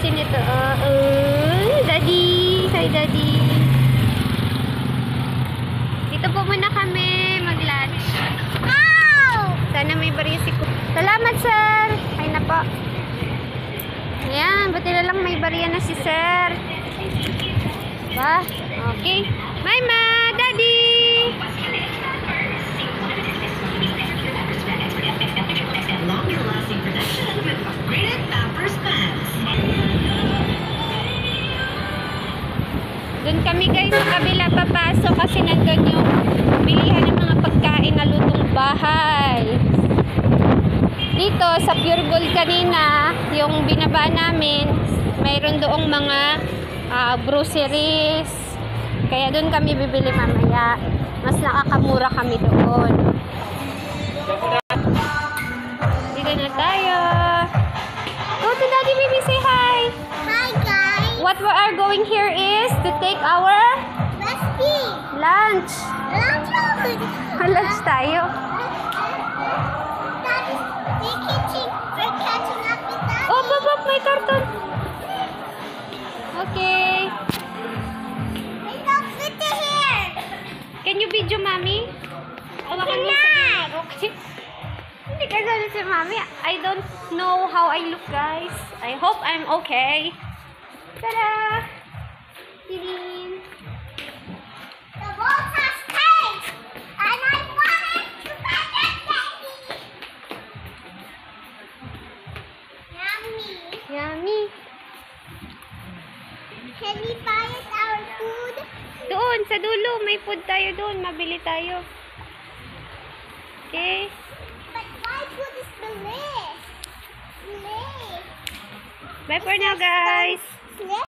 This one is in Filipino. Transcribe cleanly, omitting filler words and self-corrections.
asin ito. Daddy. Hi, Daddy. Dito po muna kami mag-lunch. Sana may bariya si Kuya. Salamat, sir. Ay na po. Ayan, buti na lang may bariya na si sir. Ba? Okay. Bye, ma. Daddy. Doon kami guys sa kabila papasok kasi nandun yung bilihan ng mga pagkain na lutong bahay. Dito sa Pure Gold kanina, yung binaba namin, mayroon doong mga groceries. Kaya doon kami bibili mamaya. Mas nakakamura kami doon. Dito na tayo. Go to Daddy, baby, say hi. Hi guys. What we are going here is to take our Maski. lunch. Lunch. Lunch tayo. We're catching up with that. Oh, pop, may karton. Okay. We don't fit the hair. Can you video, Mommy? Hawakan mo sa okay. Hindi ka sabi si Mommy. I don't know how I look, guys. I hope I'm okay. Tada! Tidin! The boat has cake. And I want it to get it ready. Yummy. Yummy! Can we buy us our food? Doon, sa dulo. May food tayo doon. Mabili tayo. Okay? But why food is delicious? Bye for now, guys!